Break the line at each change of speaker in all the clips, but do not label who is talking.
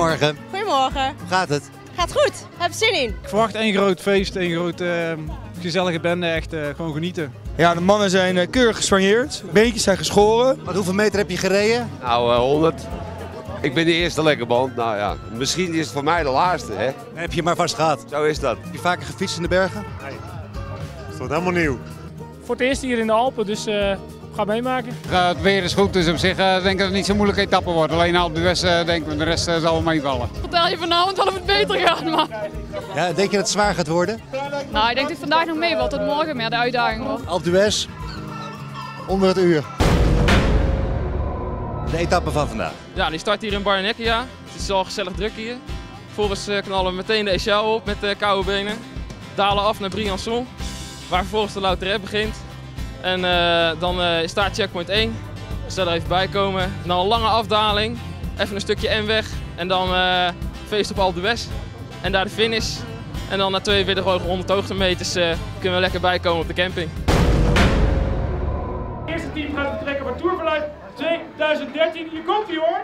Goedemorgen.
Goedemorgen.
Hoe gaat het?
Gaat goed. Heb zin in.
Ik verwacht één groot feest, één groot gezellige bende, echt gewoon genieten.
Ja, de mannen zijn keurig gespanjeerd, beentjes zijn geschoren.
Hoeveel meter heb je gereden?
Nou, 100. Ik ben de eerste lekkerband. Nou ja, misschien is het voor mij de laatste, hè?
Heb je maar vast gehad.
Zo is dat.
Heb je vaker gefietst in de bergen?
Nee, dat is toch helemaal nieuw.
Voor het eerst hier in de Alpen, dus ga meemaken.
Het weer is goed, dus op zich denk ik dat het niet zo'n moeilijke etappe wordt. Alleen Alpe d'Huez denken we, de rest zal wel meevallen.
Vertel je vanavond wel of het beter gaat, maar...
Ja, denk je dat het zwaar gaat worden?
Nou, ik denk dat het vandaag nog mee wordt, tot morgen meer de uitdaging wordt.
Alpe d'Huez, onder het uur. De etappe van vandaag.
Ja, die start hier in Barnecchia. Het is al gezellig druk hier. Vervolgens knallen we meteen de Echau op met koude benen. Dalen af naar Briançon, waar vervolgens de Lauterre begint. En dan is daar checkpoint 1. Dus daar even bij komen. En dan een lange afdaling, even een stukje N-weg. En dan feest op Alpe d'Huez. En daar de finish. En dan na 42 100 hoogtemeters kunnen we lekker bijkomen op de camping.
Het eerste team gaat vertrekken voor Tourverluid 2013. Hier komt hij hoor!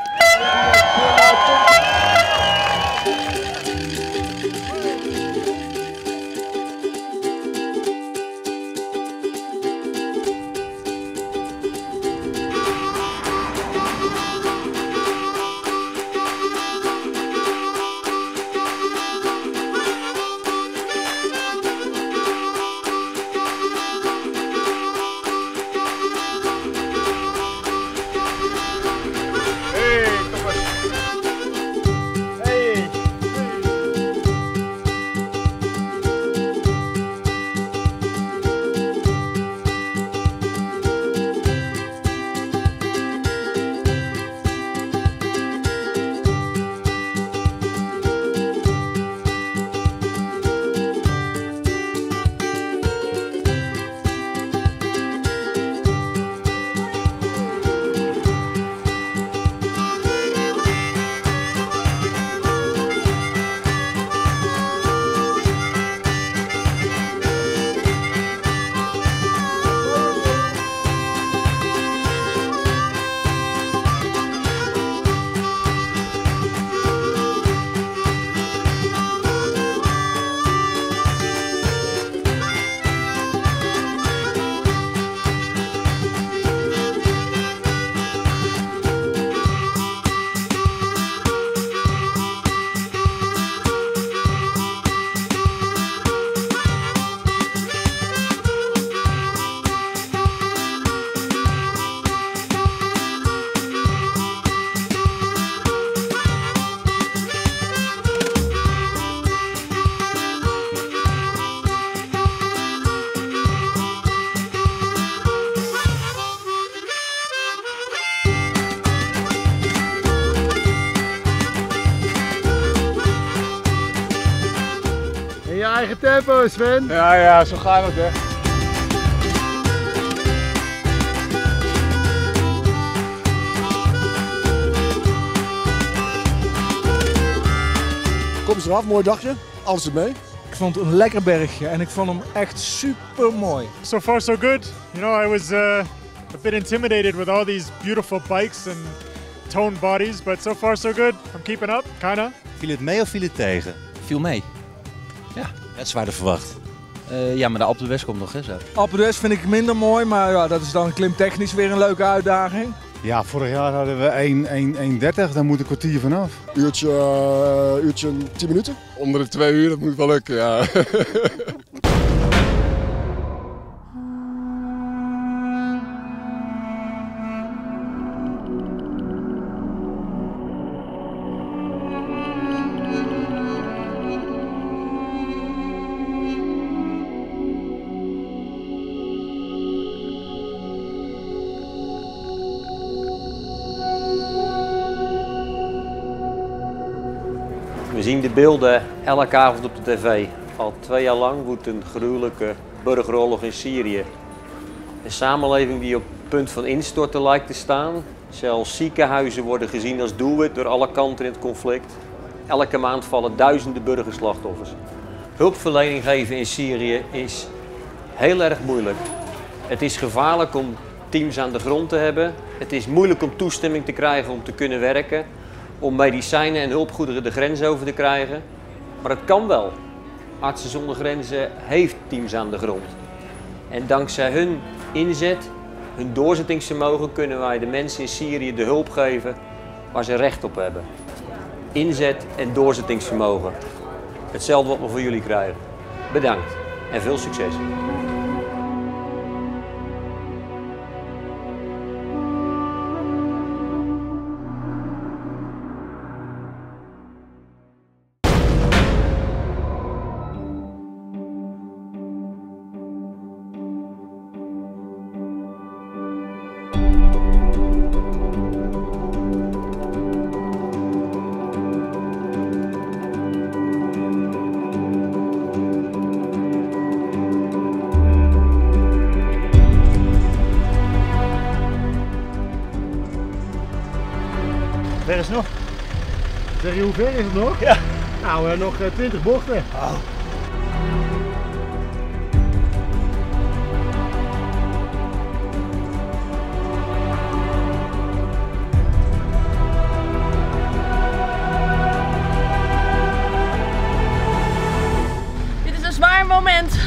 In je eigen tempo, Sven.
Ja, zo gaat het hè.
Kom ze eraf, mooi dagje. Alles er mee.
Ik vond het een lekker bergje en ik vond hem echt super mooi.
So far so good. You know, I was a bit intimidated with all these beautiful bikes and toned bodies, but so far so good. I'm keeping up, kinda.
Viel het mee of viel het tegen?
Viel mee. Ja.
Het zwaarder verwacht.
Ja, maar de Alpe d'Huez komt nog eens uit.
Alpe d'Huez vind ik minder mooi, maar ja, dat is dan klimtechnisch weer een leuke uitdaging.
Ja, vorig jaar hadden we 1:30, daar moet een kwartier vanaf.
Uurtje 10 minuten.
Onder de 2 uur, dat moet wel lukken, ja.
We zien de beelden elke avond op de tv. Al 2 jaar lang woedt een gruwelijke burgeroorlog in Syrië. Een samenleving die op het punt van instorten lijkt te staan. Zelfs ziekenhuizen worden gezien als doelwit door alle kanten in het conflict. Elke maand vallen duizenden burgerslachtoffers. Hulpverlening geven in Syrië is heel erg moeilijk. Het is gevaarlijk om teams aan de grond te hebben. Het is moeilijk om toestemming te krijgen om te kunnen werken. om medicijnen en hulpgoederen de grens over te krijgen. Maar het kan wel. Artsen zonder Grenzen heeft teams aan de grond. En dankzij hun inzet, hun doorzettingsvermogen, kunnen wij de mensen in Syrië de hulp geven waar ze recht op hebben. Inzet en doorzettingsvermogen. Hetzelfde wat we voor jullie krijgen. Bedankt en veel succes.
Ver is nog? Zeg je hoe ver is het nog? Ja. Nou, nog 20 bochten. Oh.
Dit is een zwaar moment.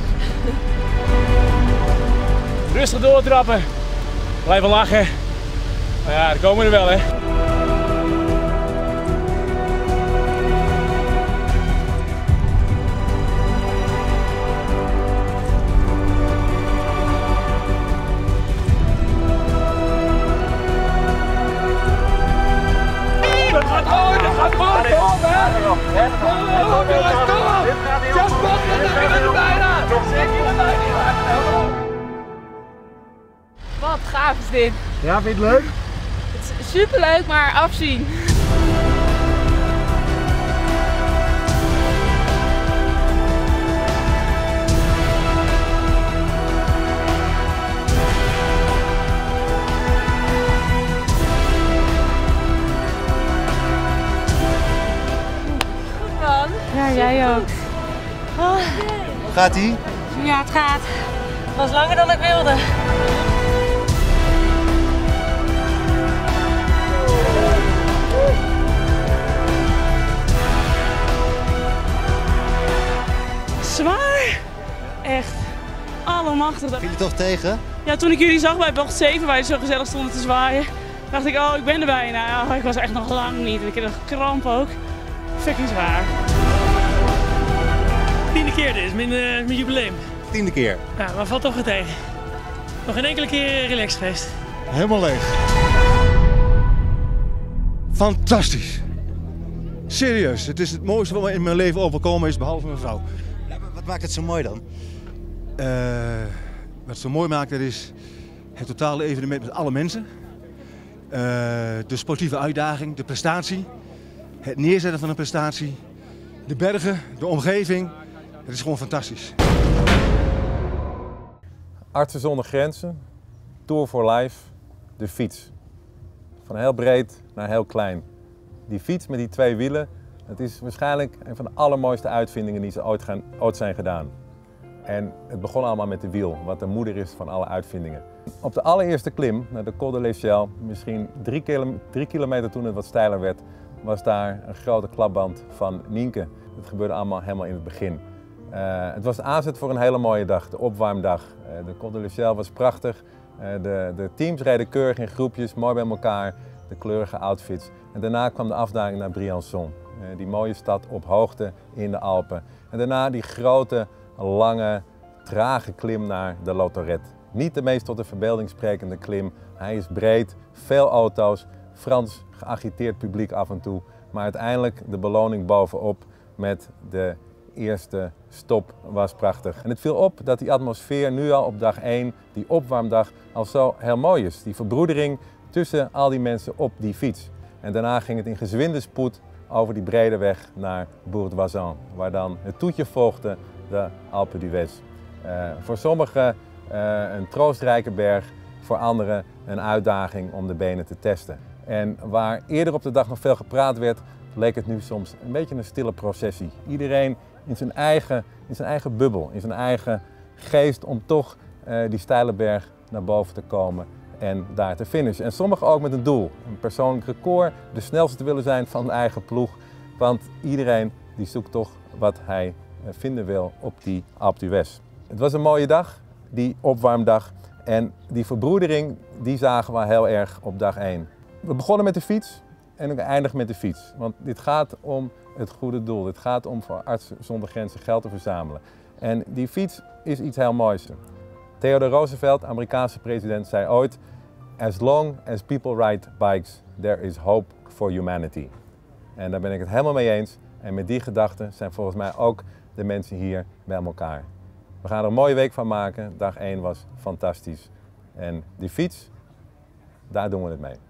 Rustig doortrappen. Blijven lachen. Maar ja, daar komen we er wel, hè.
Wat gaaf is dit.
Ja, vind je het leuk?
Het is superleuk, maar afzien. Goed man.
Ja, jij ook.
Hoe gaat ie?
Ja, het gaat.
Het was langer dan ik wilde.
Zwaar. Echt. Allemachtig.
Viel je toch tegen?
Ja, toen ik jullie zag bij bocht 7, waar je zo gezellig stonden te zwaaien, dacht ik, oh, ik ben er bijna. Ja, ik was echt nog lang niet. Ik heb een kramp ook. Fucking zwaar. 10e keer dit, mijn jubileum.
10e keer.
Ja, maar valt toch weer tegen. Nog geen enkele keer relaxed geweest.
Helemaal leeg. Fantastisch. Serieus, het is het mooiste wat me in mijn leven overkomen is, behalve mijn vrouw.
Ja, maar wat maakt het zo mooi dan?
Wat het zo mooi maakt, dat is het totale evenement met alle mensen. De sportieve uitdaging, de prestatie. Het neerzetten van een prestatie. De bergen, de omgeving. Het is gewoon fantastisch.
Artsen zonder Grenzen, Tour for Life, de fiets. Van heel breed naar heel klein. Die fiets met die 2 wielen, het is waarschijnlijk een van de allermooiste uitvindingen die ze ooit zijn gedaan. En het begon allemaal met de wiel, wat de moeder is van alle uitvindingen. Op de allereerste klim, naar de Col de l'Échelle, misschien 3 kilometer toen het wat steiler werd, was daar een grote klapband van Nienke. Het gebeurde allemaal helemaal in het begin. Het was de aanzet voor een hele mooie dag, de opwarmdag. De Col de l'Échelle was prachtig. De teams reden keurig in groepjes, mooi bij elkaar, de kleurige outfits. En daarna kwam de afdaling naar Briançon, die mooie stad op hoogte in de Alpen. En daarna die grote, lange, trage klim naar de Latourette. Niet de meest tot de verbeelding sprekende klim. Hij is breed, veel auto's, Frans geagiteerd publiek af en toe. Maar uiteindelijk de beloning bovenop met de eerste stop was prachtig. En het viel op dat die atmosfeer nu al op dag 1, die opwarmdag, al zo heel mooi is. Die verbroedering tussen al die mensen op die fiets. En daarna ging het in gezwinde spoed over die brede weg naar Bourg-d'Oisans, waar dan het toetje volgde, de Alpe d'Huez. Voor sommigen een troostrijke berg, voor anderen een uitdaging om de benen te testen. En waar eerder op de dag nog veel gepraat werd, leek het nu soms een beetje een stille processie. Iedereen in zijn eigen bubbel, in zijn eigen geest om toch die steile berg naar boven te komen en daar te finishen. En sommigen ook met een doel, een persoonlijk record, de snelste te willen zijn van de eigen ploeg. Want iedereen die zoekt toch wat hij vinden wil op die Alpe d'Huez. Het was een mooie dag, die opwarmdag. En die verbroedering die zagen we heel erg op dag 1. We begonnen met de fiets en we eindigen met de fiets. Want dit gaat om het goede doel. Dit gaat om voor Artsen zonder Grenzen geld te verzamelen. En die fiets is iets heel moois. Theodore Roosevelt, Amerikaanse president, zei ooit: "As long as people ride bikes, there is hope for humanity." En daar ben ik het helemaal mee eens. En met die gedachten zijn volgens mij ook de mensen hier bij elkaar. We gaan er een mooie week van maken. Dag 1 was fantastisch. En die fiets, daar doen we het mee.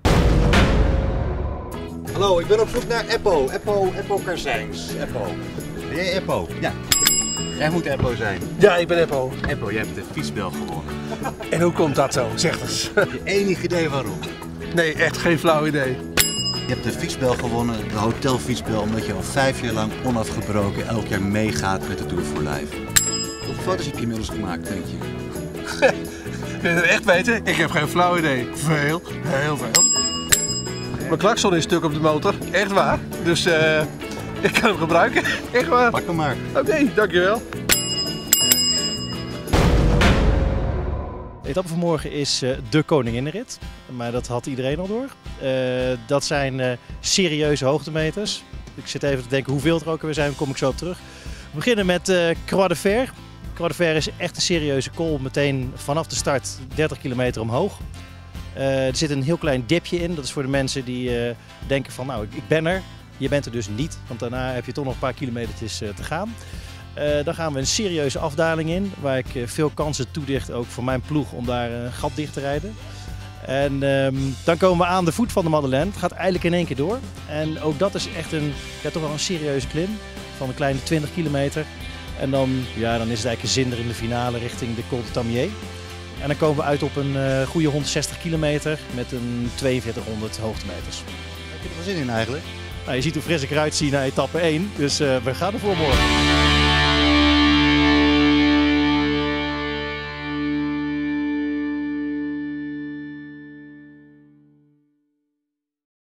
Hallo, ik ben op zoek naar Eppo. Eppo Karzijns. Eppo. Ben jij Eppo? Ja. Jij moet Eppo zijn.
Ja, ik ben Eppo.
Eppo, jij hebt de fietsbel gewonnen.
En hoe komt dat zo? Zeg eens.
Heb je enig idee waarom?
Nee, echt geen flauw idee.
Je hebt de fietsbel gewonnen, de hotelfietsbel, omdat je al 5 jaar lang onafgebroken elk jaar meegaat met de Tour for Life. Hoeveel foto's heb je inmiddels gemaakt, denk je?
Wil je het echt weten? Ik heb geen flauw idee. Veel, heel veel. Mijn klakson is stuk op de motor, echt waar. Dus ik kan hem gebruiken, echt waar.
Pak hem maar.
Oké, dankjewel.
De etappe van morgen is de Koninginnenrit, maar dat had iedereen al door. Dat zijn serieuze hoogtemeters. Ik zit even te denken hoeveel er ook weer zijn, daar kom ik zo op terug. We beginnen met Croix de Fer. Croix de Fer is echt een serieuze col, meteen vanaf de start 30 kilometer omhoog. Er zit een heel klein dipje in, dat is voor de mensen die denken van nou ik ben er. Je bent er dus niet, want daarna heb je toch nog een paar kilometertjes te gaan. Dan gaan we een serieuze afdaling in, waar ik veel kansen toedicht ook voor mijn ploeg om daar een gat dicht te rijden. En dan komen we aan de voet van de Madeleine. Het gaat eigenlijk in één keer door. En ook dat is echt toch wel een serieuze klim van een kleine 20 kilometer. En dan is het eigenlijk een zinderende finale richting de Col de Tamier. En dan komen we uit op een goede 160 kilometer met een 4200 hoogtemeters.
Heb je er wel zin in eigenlijk?
Nou, je ziet hoe fris ik eruit zie na etappe 1, dus we gaan ervoor morgen.